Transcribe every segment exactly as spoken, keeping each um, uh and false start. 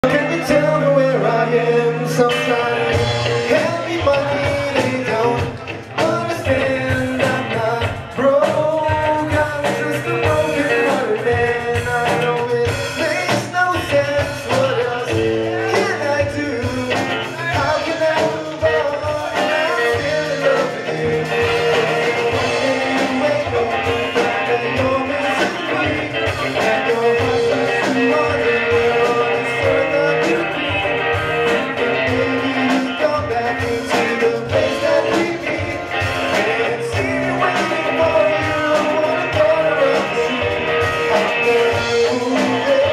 Can you tell me where I am? Sometimes hand me money, they don't understand. I'm not broke, I'm just a broken hearted man. I know it makes no sense. What else can I do? How can I move on? I'm still in love with you. When you wake up and find that you're misery, and your heart starts to wonder where all this earth I could be. Maybe you go back into the place that we meet, and see me waiting for you. I wanna go around the street. I'm not moving.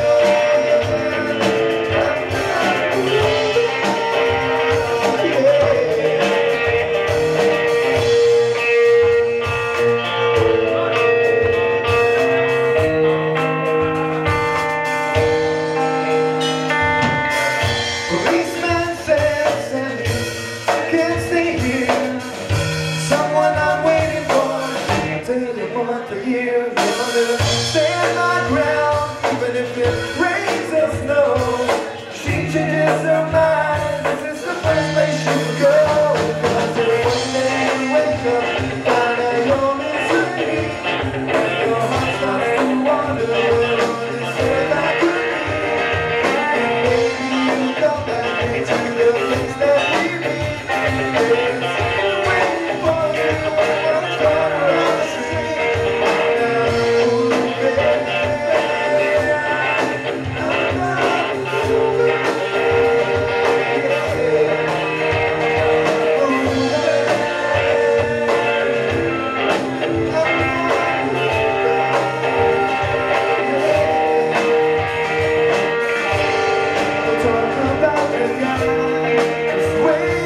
Policeman says Anniv can't stay here. Someone I'm waiting for. Daily month a year. Gonna stand my ground, even if it rains or snows. She changes her mind. This is the first place she would go. Cause one day you wake up and find out you're misery. Your heart starts to wonder where all this earth I could be. And maybe you go back into the place that we meet. There's waiting for you. What's going around the street? I'm not moving. I'm not moving. We'll talk about the guy who's waiting.